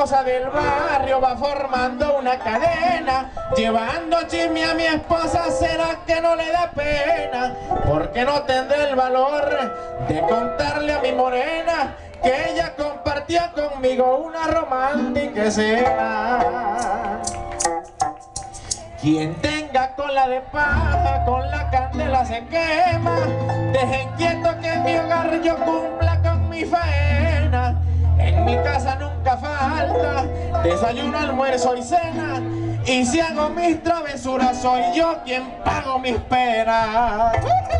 chismosa del barrio va formando una cadena, llevando chisme a mi esposa. ¿Será que no le da pena? Porque no tendré el valor de contarle a mi morena que ella compartió conmigo una romántica escena. Quien tenga cola de paja, con la candela se quema. Dejen quieto que en mi hogar yo cumpla con mi faena. En mi casa nunca falta desayuno, almuerzo y cena. Y si hago mis travesuras, soy yo quien pago mis penas.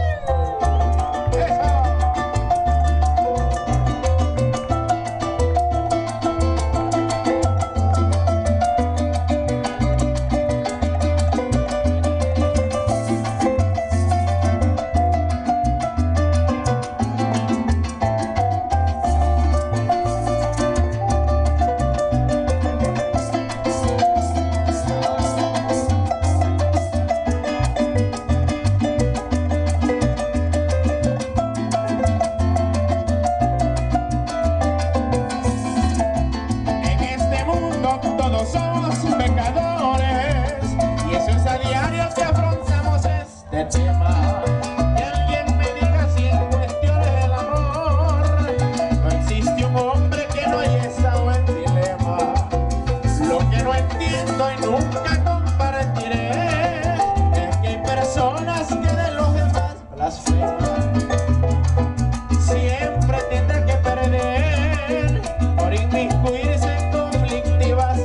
Somos pecadores y eso es a diario que afrontamos este tema. Que alguien me diga si en cuestiones del amor no existe un hombre que no haya estado en dilema. Lo que no entiendo y nunca compartiré es que hay personas que de los demás blasfeman. Siempre tendrá que perder por inmiscuirse en conflictivas.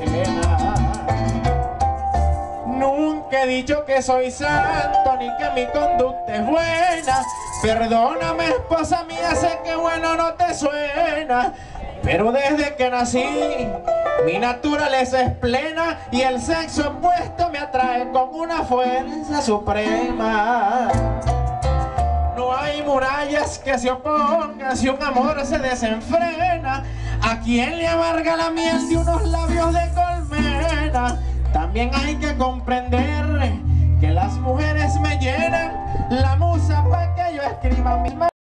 Nunca he dicho que soy santo ni que mi conducta es buena. Perdóname, esposa mía, sé que bueno no te suena, pero desde que nací mi naturaleza es plena y el sexo opuesto me atrae con una fuerza suprema. No hay murallas que se opongan si un amor se desenfrena. ¿A quién le amarga la miel de unos labios de colmena? También hay que comprender que las mujeres me llenan la musa para que yo escriba mis